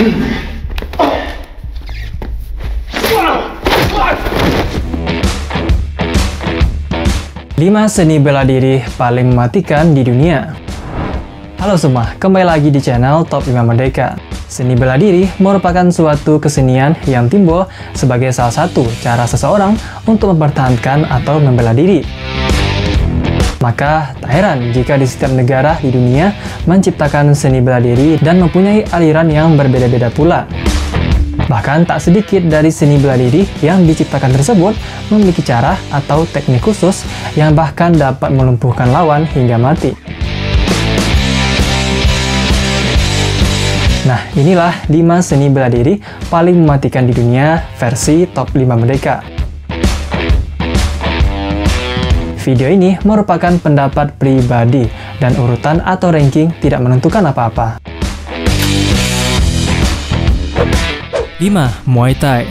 Lima seni bela diri paling mematikan di dunia. Halo semua, kembali lagi di channel Top 5 Merdeka. Seni bela diri merupakan suatu kesenian yang timbul sebagai salah satu cara seseorang untuk mempertahankan atau membela diri. Maka tak heran jika di setiap negara di dunia menciptakan seni bela diri dan mempunyai aliran yang berbeda-beda pula. Bahkan tak sedikit dari seni bela diri yang diciptakan tersebut memiliki cara atau teknik khusus yang bahkan dapat melumpuhkan lawan hingga mati. Nah, inilah 5 seni bela diri paling mematikan di dunia versi Top 5 Merdeka. Video ini merupakan pendapat pribadi dan urutan atau ranking tidak menentukan apa-apa. 5. Muay Thai.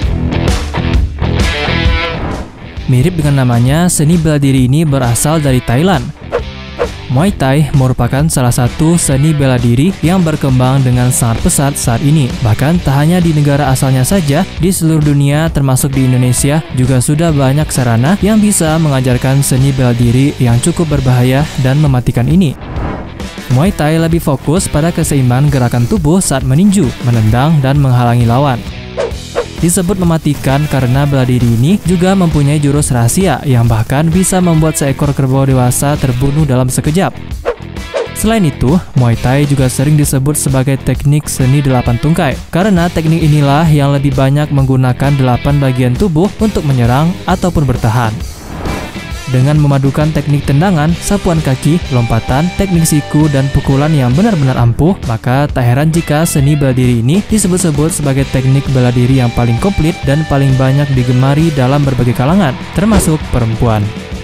Mirip dengan namanya, seni bela diri ini berasal dari Thailand. Muay Thai merupakan salah satu seni bela diri yang berkembang dengan sangat pesat saat ini. Bahkan tak hanya di negara asalnya saja, di seluruh dunia termasuk di Indonesia juga sudah banyak sarana yang bisa mengajarkan seni bela diri yang cukup berbahaya dan mematikan ini. Muay Thai lebih fokus pada keseimbangan gerakan tubuh saat meninju, menendang, dan menghalangi lawan. Disebut mematikan karena bela diri ini juga mempunyai jurus rahasia yang bahkan bisa membuat seekor kerbau dewasa terbunuh dalam sekejap. Selain itu, Muay Thai juga sering disebut sebagai teknik seni 8 tungkai, karena teknik inilah yang lebih banyak menggunakan 8 bagian tubuh untuk menyerang ataupun bertahan. Dengan memadukan teknik tendangan, sapuan kaki, lompatan, teknik siku, dan pukulan yang benar-benar ampuh, maka tak heran jika seni bela diri ini disebut-sebut sebagai teknik bela diri yang paling komplit dan paling banyak digemari dalam berbagai kalangan, termasuk perempuan.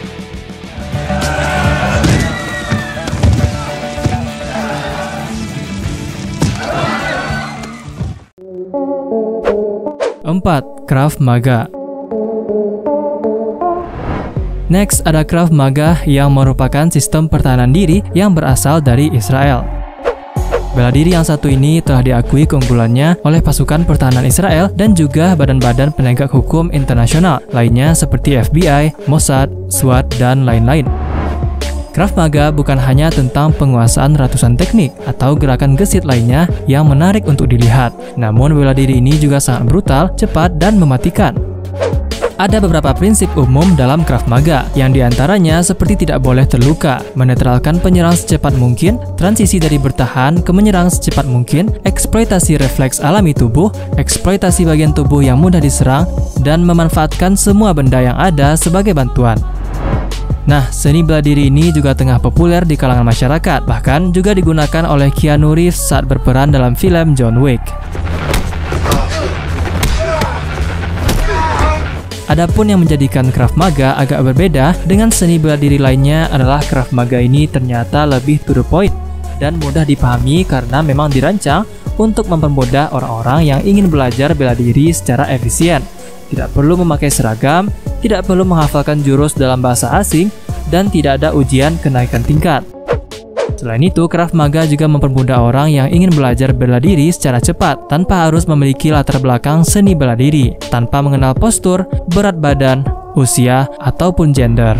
Empat, Krav Maga. Next, ada Krav Maga yang merupakan sistem pertahanan diri yang berasal dari Israel. Bela diri yang satu ini telah diakui keunggulannya oleh pasukan pertahanan Israel dan juga badan-badan penegak hukum internasional lainnya seperti FBI, Mossad, SWAT, dan lain-lain. Krav Maga bukan hanya tentang penguasaan ratusan teknik atau gerakan gesit lainnya yang menarik untuk dilihat, namun bela diri ini juga sangat brutal, cepat, dan mematikan. Ada beberapa prinsip umum dalam Krav Maga, yang diantaranya seperti tidak boleh terluka, menetralkan penyerang secepat mungkin, transisi dari bertahan ke menyerang secepat mungkin, eksploitasi refleks alami tubuh, eksploitasi bagian tubuh yang mudah diserang, dan memanfaatkan semua benda yang ada sebagai bantuan. Nah, seni bela diri ini juga tengah populer di kalangan masyarakat, bahkan juga digunakan oleh Keanu Reeves saat berperan dalam film John Wick. Adapun yang menjadikan Krav Maga agak berbeda dengan seni bela diri lainnya adalah Krav Maga ini ternyata lebih to the point dan mudah dipahami karena memang dirancang untuk mempermudah orang-orang yang ingin belajar bela diri secara efisien. Tidak perlu memakai seragam, tidak perlu menghafalkan jurus dalam bahasa asing, dan tidak ada ujian kenaikan tingkat. Selain itu, Krav Maga juga mempermudah orang yang ingin belajar bela diri secara cepat tanpa harus memiliki latar belakang seni bela diri, tanpa mengenal postur, berat badan, usia, ataupun gender.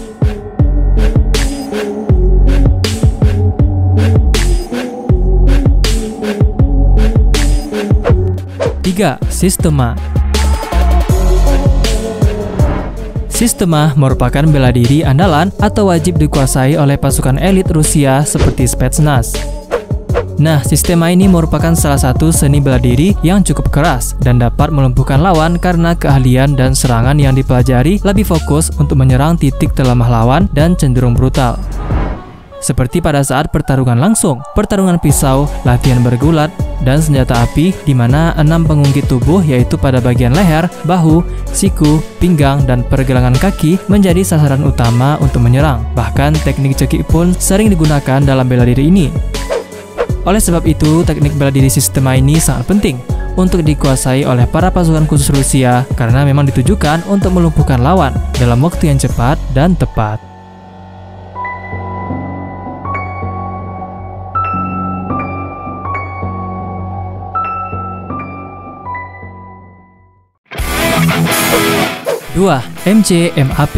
Tiga, Sistema. Sistema merupakan bela diri andalan atau wajib dikuasai oleh pasukan elit Rusia seperti Spetsnaz. Nah, sistema ini merupakan salah satu seni bela diri yang cukup keras dan dapat melumpuhkan lawan karena keahlian dan serangan yang dipelajari lebih fokus untuk menyerang titik terlemah lawan dan cenderung brutal. Seperti pada saat pertarungan langsung, pertarungan pisau, latihan bergulat, dan senjata api di mana 6 pengungkit tubuh yaitu pada bagian leher, bahu, siku, pinggang, dan pergelangan kaki menjadi sasaran utama untuk menyerang. Bahkan teknik cekik pun sering digunakan dalam bela diri ini. Oleh sebab itu, teknik bela diri sistema ini sangat penting untuk dikuasai oleh para pasukan khusus Rusia karena memang ditujukan untuk melumpuhkan lawan dalam waktu yang cepat dan tepat. 2. MCMAP.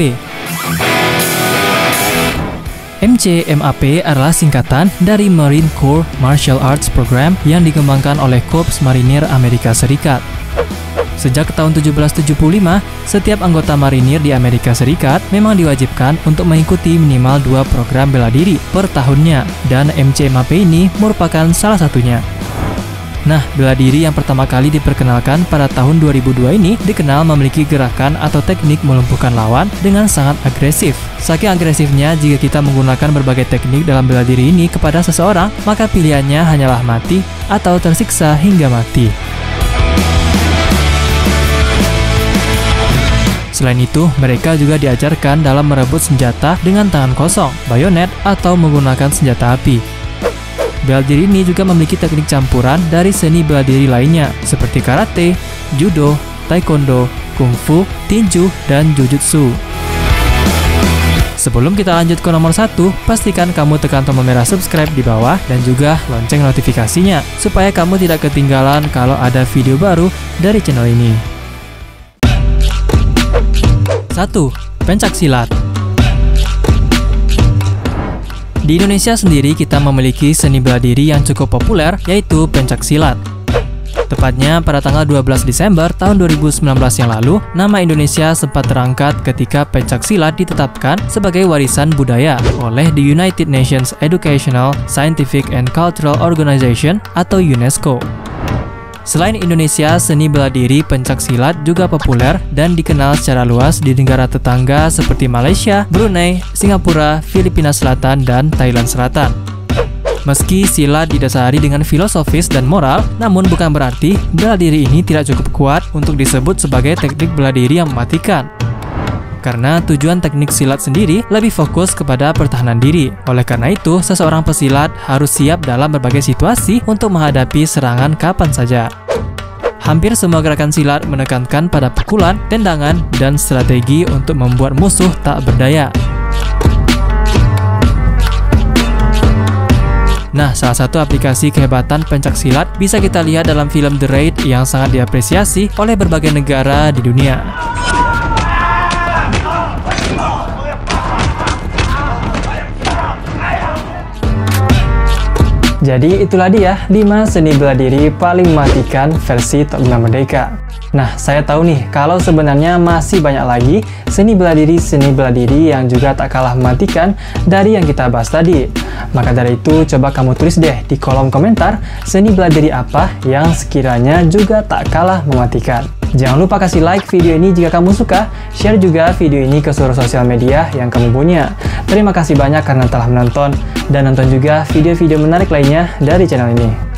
MCMAP adalah singkatan dari Marine Corps Martial Arts Program yang dikembangkan oleh Korps Marinir Amerika Serikat. Sejak tahun 1775, setiap anggota marinir di Amerika Serikat memang diwajibkan untuk mengikuti minimal 2 program bela diri per tahunnya, dan MCMAP ini merupakan salah satunya. Nah, bela diri yang pertama kali diperkenalkan pada tahun 2002 ini dikenal memiliki gerakan atau teknik melumpuhkan lawan dengan sangat agresif. Saking agresifnya, jika kita menggunakan berbagai teknik dalam bela diri ini kepada seseorang, maka pilihannya hanyalah mati atau tersiksa hingga mati. Selain itu, mereka juga diajarkan dalam merebut senjata dengan tangan kosong, bayonet, atau menggunakan senjata api. Bela diri ini juga memiliki teknik campuran dari seni bela diri lainnya, seperti karate, judo, taekwondo, kungfu, tinju, dan jujutsu. Sebelum kita lanjut ke nomor 1, pastikan kamu tekan tombol merah subscribe di bawah dan juga lonceng notifikasinya, supaya kamu tidak ketinggalan kalau ada video baru dari channel ini. 1. Pencaksilat. Di Indonesia sendiri kita memiliki seni bela diri yang cukup populer, yaitu pencaksilat. Tepatnya pada tanggal 12 Desember tahun 2019 yang lalu, nama Indonesia sempat terangkat ketika pencaksilat ditetapkan sebagai warisan budaya oleh the United Nations Educational, Scientific and Cultural Organization atau UNESCO. Selain Indonesia, seni bela diri pencaksilat juga populer dan dikenal secara luas di negara tetangga seperti Malaysia, Brunei, Singapura, Filipina Selatan, dan Thailand Selatan. Meski silat didasari dengan filosofis dan moral, namun bukan berarti bela diri ini tidak cukup kuat untuk disebut sebagai teknik bela diri yang mematikan. Karena tujuan teknik silat sendiri lebih fokus kepada pertahanan diri. Oleh karena itu, seseorang pesilat harus siap dalam berbagai situasi untuk menghadapi serangan kapan saja. Hampir semua gerakan silat menekankan pada pukulan, tendangan, dan strategi untuk membuat musuh tak berdaya. Nah, salah satu aplikasi kehebatan pencaksilat bisa kita lihat dalam film The Raid yang sangat diapresiasi oleh berbagai negara di dunia. Jadi itulah dia 5 seni bela diri paling mematikan versi Top 5 Merdeka. Nah, saya tahu nih kalau sebenarnya masih banyak lagi seni bela diri yang juga tak kalah mematikan dari yang kita bahas tadi. Maka dari itu, coba kamu tulis deh di kolom komentar seni bela diri apa yang sekiranya juga tak kalah mematikan. Jangan lupa kasih like video ini jika kamu suka, share juga video ini ke seluruh sosial media yang kamu punya. Terima kasih banyak karena telah menonton, dan nonton juga video-video menarik lainnya dari channel ini.